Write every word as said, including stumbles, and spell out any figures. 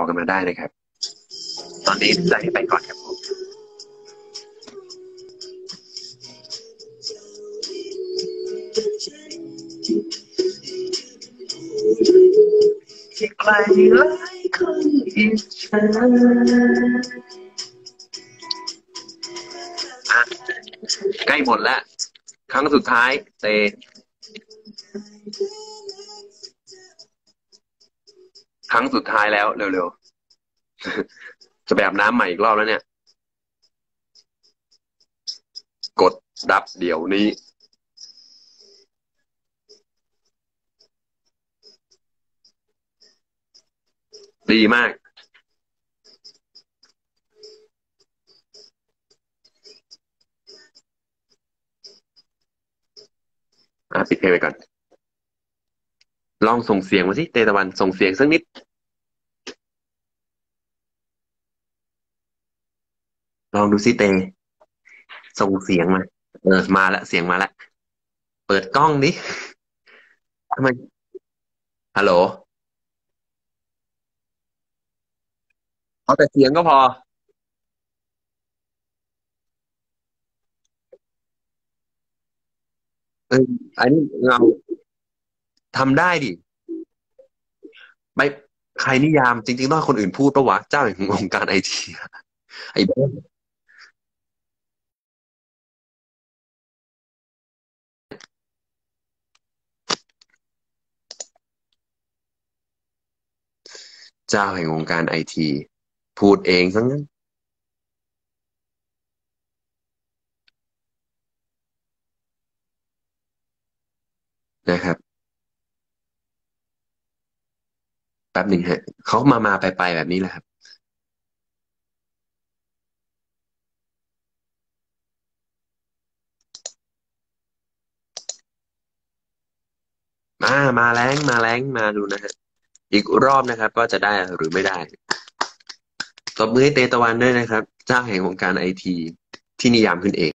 กันมาได้นะครับตอนนี้จะให้ไปก่อนครับผมที่ใครหลายคนอิจฉาใกล้หมดแล้วครั้งสุดท้ายเตครั้งสุดท้ายแล้วเร็วๆจะไปอาบน้ำใหม่อีกรอบแล้วเนี่ยกดดับเดี๋ยวนี้ดีมากอ่ะปิดเพลงไปก่อนลองส่งเสียงมาสิเตตะวันส่งเสียงสักนิดลองดูสิเตส่งเสียงมาเออมาแล้วเสียงมาแล้วเปิดกล้องดิทำไมฮัลโหลเอาแต่เสียงก็พอเอออันนี้เราทำได้ดิไม่ใครนิยามจริงๆต้องให้คนอื่นพูดปะวะเจ้าแห่งวงการไอทีไอ้บ้าเจ้าแห่งวงการไอทีพูดเองทั้งนั้นนะครับแป๊บหนึ่งฮะเขามามาไปไปแบบนี้แหละครับมามาแรงมาแรงมาดูนะฮะอีกรอบนะครับก็จะได้หรือไม่ได้ตบมือให้เตตะวันด้วยนะครับเจ้าแห่งวงการไอทีที่นิยามขึ้นเอง